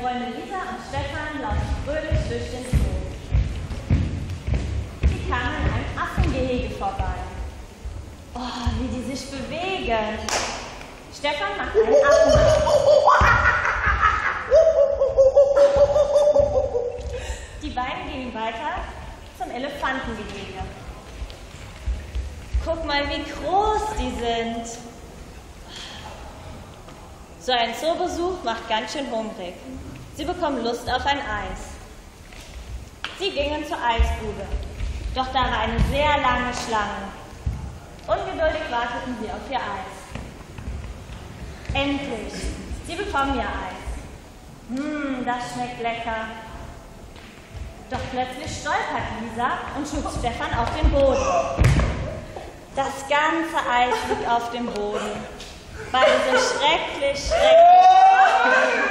Freunde Lisa und Stefan laufen fröhlich durch den Zoo. Sie kamen an einem Affengehege vorbei. Oh, wie die sich bewegen. Stefan macht einen Affen. Die beiden gingen weiter zum Elefantengehege. Guck mal, wie groß die sind. So ein Zoobesuch macht ganz schön hungrig. Sie bekommen Lust auf ein Eis. Sie gingen zur Eisbude. Doch da war eine sehr lange Schlange. Ungeduldig warteten sie auf ihr Eis. Endlich! Sie bekommen ihr Eis. Das schmeckt lecker. Doch plötzlich stolpert Lisa und schubst Stefan auf den Boden. Das ganze Eis liegt auf dem Boden. Beide sind schrecklich.